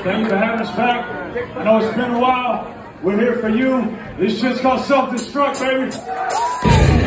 Thank you for having us back. I know it's been a while. We're here for you. This shit's called Self-Destruct, baby.